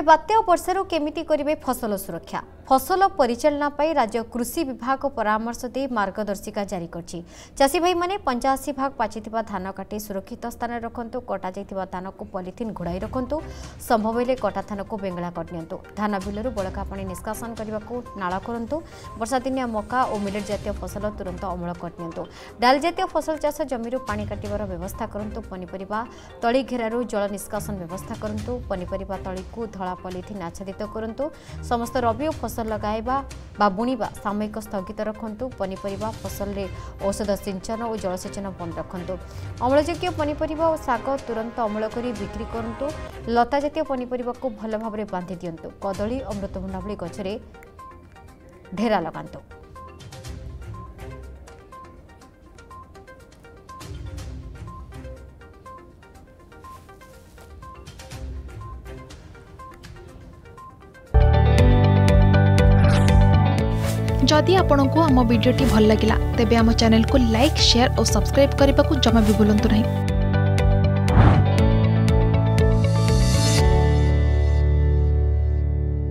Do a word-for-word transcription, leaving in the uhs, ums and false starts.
बात्या वर्षार केमिति करिवे फसल सुरक्षा फसल परिचालना पाई राज्य कृषि विभाग परामर्श दे मार्गदर्शिका जारी करछि। चाषी भाई माने पंचाशी भाग पाचिथिबा धान काटी सुरक्षित स्थान रखंतु। कटा जाइथिबा धान को पॉलिथिन घोड़ाई रखंतु। संभव हेले कटा धान को बेंगला कर नियंतु। धान बिलरु बळका पानी निष्कासन करबाकू नाला करंतु। वर्षा दिनिया मका और मिलेट जातीय फसल तुरंत अमल कर नियंतु। डाल जातीय फसल चाष जमीरु पानी काटिबार व्यवस्था करंतु। पनिपरिबा तळी घेरारु जल निष्कासन व्यवस्था करंतु। पनिपरिबा तळी को धला पॉलिथिन आच्छादित करंतु। समस्त रबी और फसल लगाइबा बा बुणीबा सामयिक स्थगित रखंतु। पनिपरिबा फसल रे औषध सिंचन और जलसेचन बंद रखंतु। अमलयोग्य पनिपरिबा और साग तुरंत अमल करी बिक्री करंतु। लता जातीय पनिपरिबा को भल भाबरे बांधि दियंतु। कदली अमृतभंडा भली गछरे ढेरा लगांतु। जदि आपंक आम भिडी भल लगा तेब आम चैनल को लाइक शेयर और सब्सक्राइब करने को जमा भी भूलु नहीं।